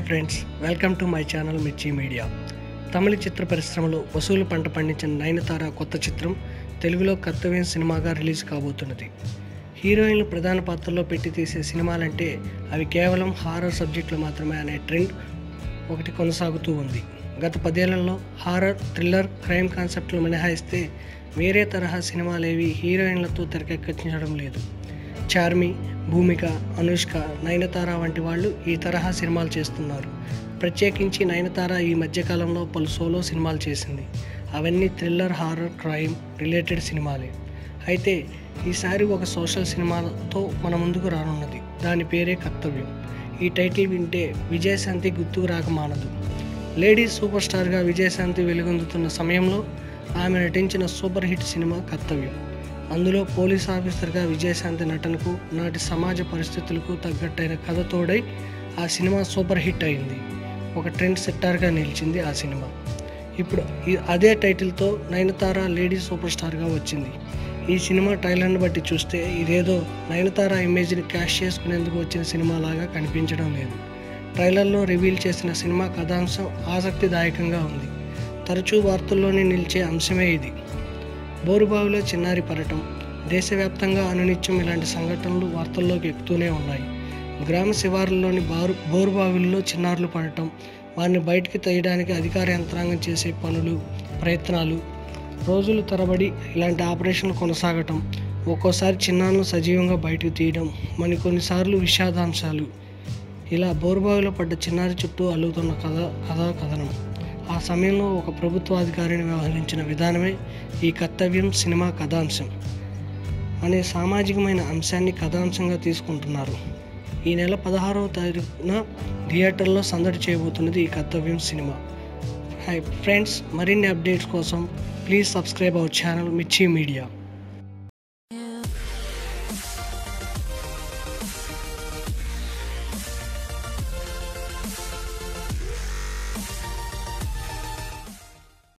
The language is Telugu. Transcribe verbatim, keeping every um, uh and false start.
Friends, welcome to my channel Mirchi media. తమిళ చిత్ర పరిశ్రమలో వసూలు పంట పండించిన నయనతార కొత్త చిత్రం తెలుగులో కర్తవ్యం సినిమాగా రిలీజ్ కాబోతున్నది. హీరోయిన్లు ప్రధాన పాత్రల్లో పెట్టి తీసే సినిమాలంటే అవి కేవలం హారర్ సబ్జెక్టులు మాత్రమే అనే ట్రెండ్ ఒకటి కొనసాగుతూ ఉంది. గత పదేళ్లలో హారర్, థ్రిల్లర్, క్రైమ్ కాన్సెప్ట్లు మినహాయిస్తే వేరే తరహా సినిమాలేవి హీరోయిన్లతో తెరకెక్కించడం లేదు. చార్మి, భూమిక, అనుష్క, నయనతార వంటి వాళ్ళు ఈ తరహా సినిమాలు చేస్తున్నారు. ప్రత్యేకించి నయనతార ఈ మధ్యకాలంలో పలు సోలో సినిమాలు చేసింది. అవన్నీ థ్రిల్లర్, హారర్, క్రైమ్ రిలేటెడ్ సినిమాలే. అయితే ఈసారి ఒక సోషల్ సినిమాతో మన ముందుకు రానున్నది. దాని పేరే కర్తవ్యం. ఈ టైటిల్ వింటే విజయశాంతి గుర్తుకు రాక మానదు. లేడీస్ సూపర్ స్టార్గా విజయశాంతి వెలుగొందుతున్న సమయంలో ఆమె నటించిన సూపర్ హిట్ సినిమా కర్తవ్యం. అందులో పోలీస్ ఆఫీసర్గా విజయశాంతి నటనకు, నాటి సమాజ పరిస్థితులకు తగ్గట్టైన కథ తోడై ఆ సినిమా సూపర్ హిట్ అయింది. ఒక ట్రెండ్ సెట్టార్గా నిలిచింది ఆ సినిమా. ఇప్పుడు అదే టైటిల్తో నయనతార లేడీ సూపర్ స్టార్గా వచ్చింది. ఈ సినిమా ట్రైలర్ని బట్టి చూస్తే ఇదేదో నయనతార ఇమేజ్ని క్యాష్ చేసుకునేందుకు వచ్చిన సినిమాలాగా కనిపించడం లేదు. ట్రైలర్లో రివీల్ చేసిన సినిమా కథాంశం ఆసక్తిదాయకంగా ఉంది. తరచూ వార్తల్లోనే నిలిచే అంశమే ఇది. బోరుబావిలో చిన్నారి పడటం, దేశవ్యాప్తంగా అనునిత్యం ఇలాంటి సంఘటనలు వార్తల్లోకి ఎక్కుతూనే ఉన్నాయి. గ్రామ శివారుల్లోని బారు బోరుబావిల్లో చిన్నారులు పడటం, వారిని బయటికి తీయడానికి అధికార యంత్రాంగం చేసే పనులు, ప్రయత్నాలు, రోజులు తరబడి ఇలాంటి ఆపరేషన్లు కొనసాగటం, ఒక్కోసారి చిన్నారులను సజీవంగా బయటకు తీయడం, మరి కొన్నిసార్లు విషాదాంశాలు, ఇలా బోరుబావిలో పడ్డ చిన్నారి చుట్టూ అల్లుతున్న కథ కథా కథనం. ఆ సమయంలో ఒక ప్రభుత్వాధికారిని వ్యవహరించిన విధానమే ఈ కర్తవ్యం సినిమా కథాంశం అనే సామాజికమైన అంశాన్ని కథాంశంగా తీసుకుంటున్నారు. ఈ నెల పదహారవ తారీఖున థియేటర్లో సందడి చేయబోతున్నది ఈ కర్తవ్యం సినిమా. హై ఫ్రెండ్స్, మరిన్ని అప్డేట్స్ కోసం please subscribe our channel Mirchi media.